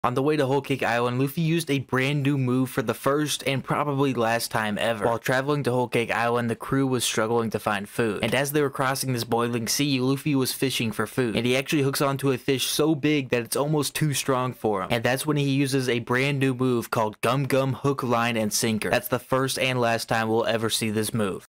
On the way to Whole Cake Island, Luffy used a brand new move for the first and probably last time ever. While traveling to Whole Cake Island, the crew was struggling to find food. And as they were crossing this boiling sea, Luffy was fishing for food. And he actually hooks onto a fish so big that it's almost too strong for him. And that's when he uses a brand new move called Gum Gum Hook, Line, and Sinker. That's the first and last time we'll ever see this move.